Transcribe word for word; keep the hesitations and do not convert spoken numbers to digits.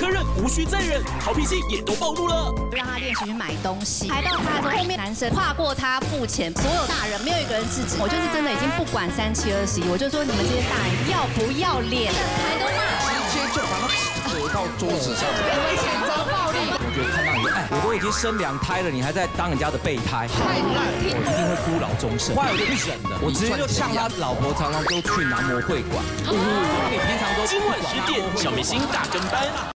承认无需再忍，好脾气也都暴怒了。 让他练习去买东西，排到他的后面，男生跨过他付钱，所有大人没有一个人制止。我就是真的已经不管三七二十一，我就说你们这些大人要不要脸？台东骂， 直接就把他折到桌子上。 谴责暴力。 我觉得看到你，哎，我都已经生两胎了，你还在当人家的备胎，太烂，我一定会孤老终生。后来我就不忍了，我直接就呛他老婆，常常都去男模会馆。你平常都今晚十点，小明星大跟班。